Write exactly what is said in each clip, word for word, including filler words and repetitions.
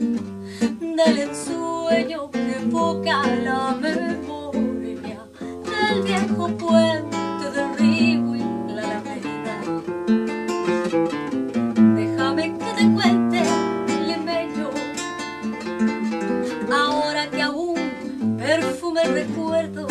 del ensueño que evoca la memoria del viejo puente del río y la alameda. Déjame que te cuente, limeño, ahora que aún perfume el recuerdo,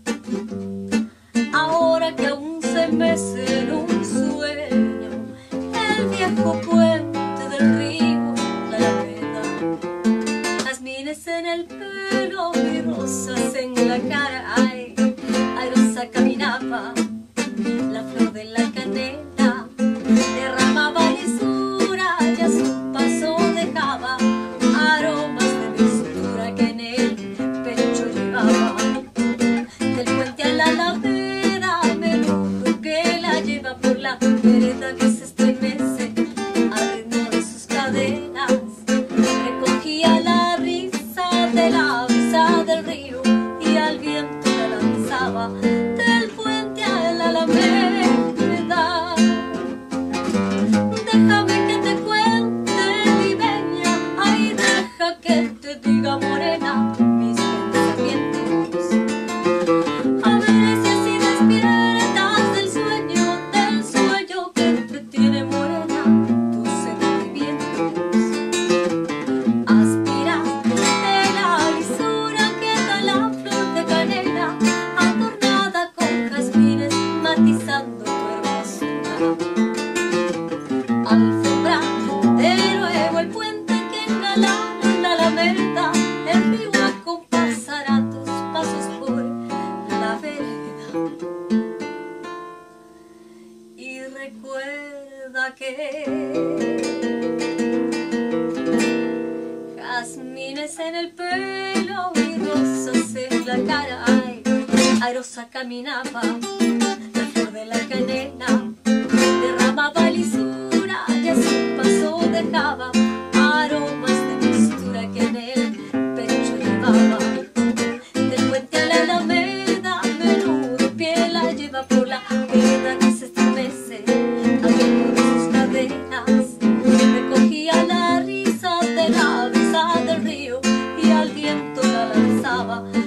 ahora que aún se mece en un sueño el viejo puente del río, la alameda. Jazmines en el pelo y rosas en la cara, ay, airosa caminaba la flor de la canela, derramaba lisura y a su paso dejaba aromas de mistura que en el pecho llevaba. Del puente a la alameda, menudo que la lleva por la vereda que se estremece al ritmo de sus cadenas. Recogía la risa de la brisa del río y al viento la lanzaba del puente a la alameda. Déjame que te cuente, limeña, ay, deja que te diga, morena, mis pensamientos. A ver si así despiertas del sueño, del sueño que entretiene, morena, tus sentimientos. Aspira de la lisura que da la flor de canela, adornada con jazmines matizando tu hermosura. Alfombra de nuevo el puente que engalana la alameda, el río acompasará tus pasos por la vereda. Y recuerda que jazmines en el pelo y rosas en la cara, ay, airosa caminaba la flor de la canela, derramaba lisura y a su paso dejaba aromas de mistura que en el pecho llevaba. Del puente a la alameda, menudo pie la lleva por la vereda que se estremece al ritmo de sus cadenas. Recogía la risa de la brisa del río y al viento la lanzaba